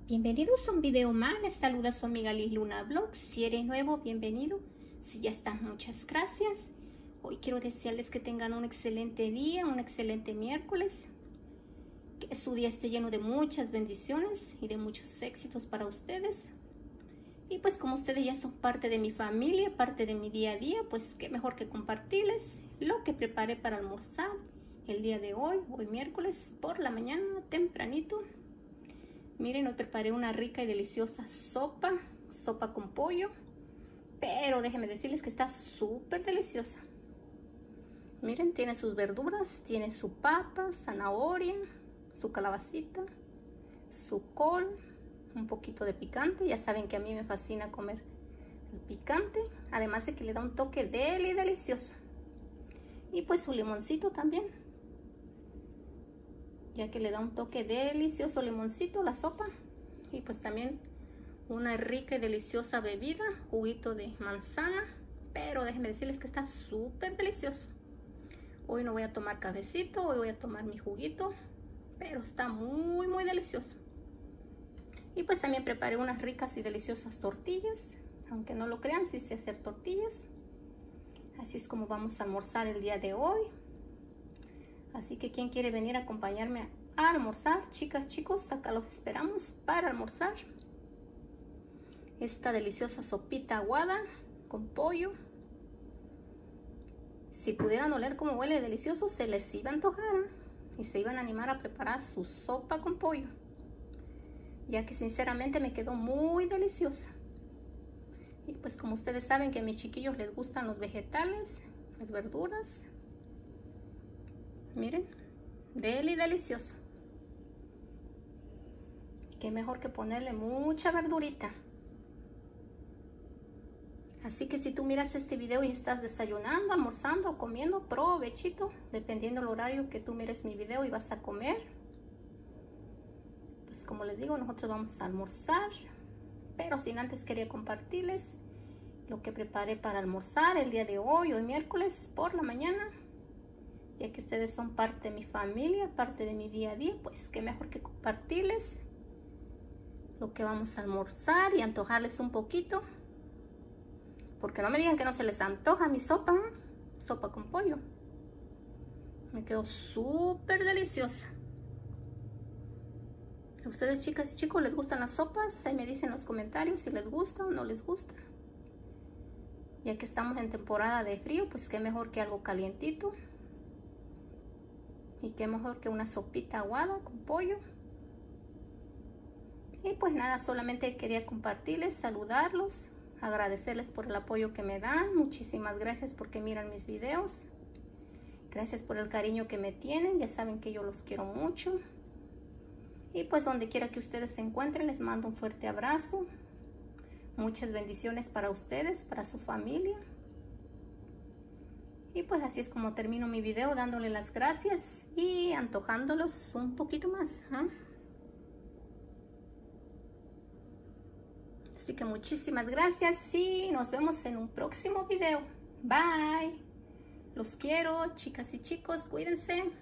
Bienvenidos a un video más, les saluda su amiga Liz Luna Vlog. Si eres nuevo, bienvenido. Si ya estás, muchas gracias. Hoy quiero desearles que tengan un excelente día, un excelente miércoles. Que su día esté lleno de muchas bendiciones y de muchos éxitos para ustedes. Y pues como ustedes ya son parte de mi familia, parte de mi día a día, pues qué mejor que compartirles lo que preparé para almorzar el día de hoy miércoles, por la mañana, tempranito. Miren, hoy preparé una rica y deliciosa sopa con pollo, pero déjenme decirles que está súper deliciosa. Miren, tiene sus verduras, tiene su papa, zanahoria, su calabacita, su col, un poquito de picante. Ya saben que a mí me fascina comer el picante, además de que le da un toque delicioso. Y pues su limoncito también, ya que le da un toque delicioso limoncito la sopa. Y pues también una rica y deliciosa bebida, juguito de manzana, pero déjenme decirles que está súper delicioso. Hoy no voy a tomar cafecito, hoy voy a tomar mi juguito, pero está muy delicioso. Y pues también preparé unas ricas y deliciosas tortillas, aunque no lo crean, sí sé hacer tortillas. Así es como vamos a almorzar el día de hoy. Así que ¿quién quiere venir a acompañarme a almorzar? Chicas, chicos, acá los esperamos para almorzar esta deliciosa sopita aguada con pollo. Si pudieran oler cómo huele delicioso, se les iba a antojar y se iban a animar a preparar su sopa con pollo, ya que sinceramente me quedó muy deliciosa. Y pues como ustedes saben que a mis chiquillos les gustan los vegetales, las verduras. Miren, delicioso. Qué mejor que ponerle mucha verdurita. Así que si tú miras este video y estás desayunando, almorzando o comiendo, provechito, dependiendo del horario que tú mires mi video y vas a comer. Pues como les digo, nosotros vamos a almorzar, pero sin antes quería compartirles lo que preparé para almorzar el día de hoy miércoles por la mañana. Ya que ustedes son parte de mi familia, parte de mi día a día, pues qué mejor que compartirles lo que vamos a almorzar y antojarles un poquito. Porque no me digan que no se les antoja mi sopa, sopa con pollo. Me quedó súper deliciosa. ¿A ustedes, chicas y chicos, les gustan las sopas? Ahí me dicen en los comentarios si les gusta o no les gusta. Ya que estamos en temporada de frío, pues qué mejor que algo calientito. Y qué mejor que una sopita aguada con pollo. Y pues nada, solamente quería compartirles, saludarlos, agradecerles por el apoyo que me dan. Muchísimas gracias porque miran mis videos. Gracias por el cariño que me tienen. Ya saben que yo los quiero mucho. Y pues donde quiera que ustedes se encuentren, les mando un fuerte abrazo. Muchas bendiciones para ustedes, para su familia. Y pues así es como termino mi video, dándole las gracias y antojándolos un poquito más, ¿eh? Así que muchísimas gracias y nos vemos en un próximo video. Bye. Los quiero, chicas y chicos, cuídense.